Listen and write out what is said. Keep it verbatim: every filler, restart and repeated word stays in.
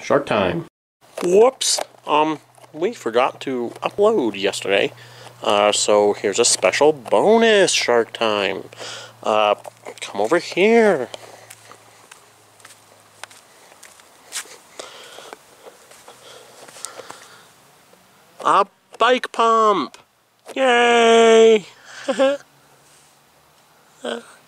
Shark Time. Whoops. Um, we forgot to upload yesterday. Uh, so here's a special bonus Shark Time. Uh, come over here. A bike pump! Yay!